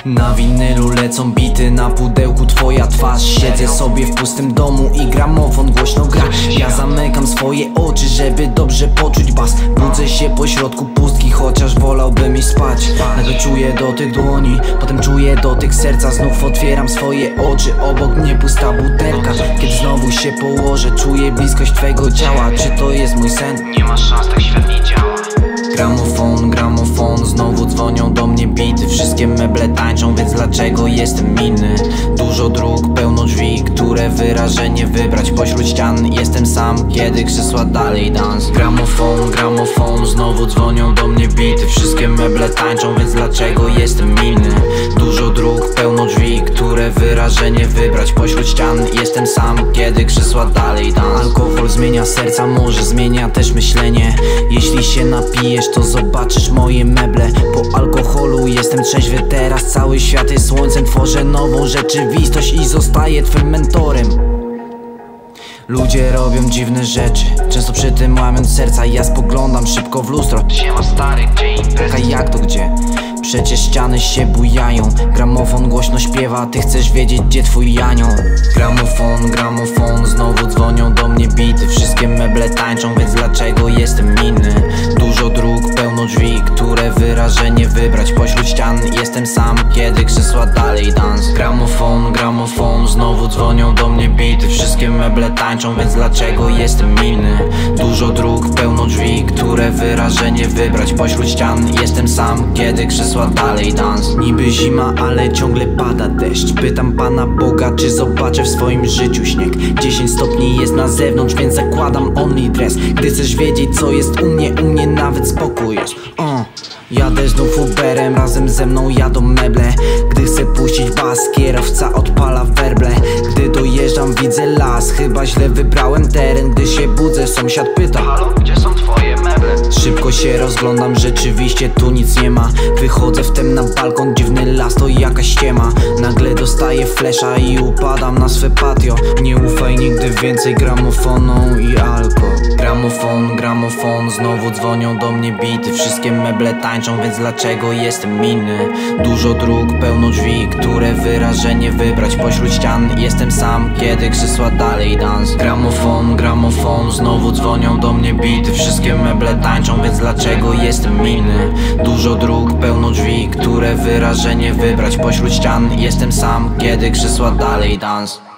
Na winylu lecą bity, na pudełku twoja twarz. Siedzę sobie w pustym domu i gramofon głośno gra. Ja zamykam swoje oczy, żeby dobrze poczuć bas. Budzę się po środku pustki, chociaż wolałbym iść spać. Nagle czuję dotyk dłoni, potem czuję dotyk serca. Znów otwieram swoje oczy, obok mnie pusta butelka. Kiedy znowu się położę, czuję bliskość twego ciała. Czy to jest mój sen? Nie ma szans, tak świat nie działa. Gramofon, gramofon, znowu dzwonią do mnie bity. Wszystkie meble tańczą, więc dlaczego jestem inny? Dużo dróg, pełno drzwi, które wyrażenie wybrać. Pośród ścian jestem sam, kiedy krzesła dalej dans. Gramofon, gramofon, znowu dzwonią do mnie bity. Wszystkie meble tańczą, więc dlaczego jestem inny? Dużo dróg, pełno drzwi, które wyrażenie wybrać. Pośród ścian jestem sam, kiedy krzesła dalej dans. Alkohol zmienia serca, może zmienia też myślenie. Jeśli się napijesz, to zobaczysz moje meble. Po alkoholu jestem trzeźwy teraz. Cały świat jest słońcem, tworzę nową rzeczywistość i zostaję twym mentorem. Ludzie robią dziwne rzeczy, często przy tym łamiąc serca. Ja spoglądam szybko w lustro. Siema stary, gdzie impreza? Jak to gdzie? Przecież ściany się bujają. Gramofon głośno śpiewa, ty chcesz wiedzieć, gdzie twój anioł. Gramofon, gramofon, znowu dzwonią do mnie bity. Wszystkie meble tańczą, więc dlaczego jestem inny? Dużo dróg, pełno drzwi, które wyrażenie wybrać. Pośród ścian jestem sam, kiedy krzesła dalej dans. Gramofon, gramofon, znowu dzwonią do mnie bity. Wszystkie meble tańczą, więc dlaczego jestem inny? Dużo dróg, pełno drzwi, które wyrażenie wybrać. Pośród ścian jestem sam, kiedy krzesła dalej dans. Niby zima, ale ciągle pada deszcz. Pytam Pana Boga, czy zobaczę w swoim życiu śnieg. 10 stopni jest na zewnątrz, więc zakładam only dress. Gdy chcesz wiedzieć, co jest u mnie nawet spokój jest. Jadę znów Uberem, razem ze mną jadą meble. Gdy chcę puścić bas, kierowca odpala werble. Gdy dojeżdżam, widzę las, chyba źle wybrałem teren. Gdy się budzę, sąsiad pyta: halo, gdzie są twoje meble? Szybko się rozglądam, rzeczywiście tu nic nie ma. Wychodzę wtem na balkon, dziwny las, to jakaś ściema. Nagle dostaję flesza i upadam na swe patio. Nie ufaj nigdy więcej gramofonom i alko. Gramofon, gramofon, znowu dzwonią do mnie bity. Wszystkie meble tańczą, więc dlaczego jestem inny? Dużo dróg, pełno drzwi, które wyrażenie wybrać. Pośród ścian jestem sam, kiedy krzesła dalej dans. Gramofon, gramofon, znowu dzwonią do mnie bity. Wszystkie meble tańczą, więc dlaczego jestem inny? Dużo dróg, pełno drzwi, które wyrażenie wybrać. Pośród ścian jestem sam, kiedy krzesła dalej dans.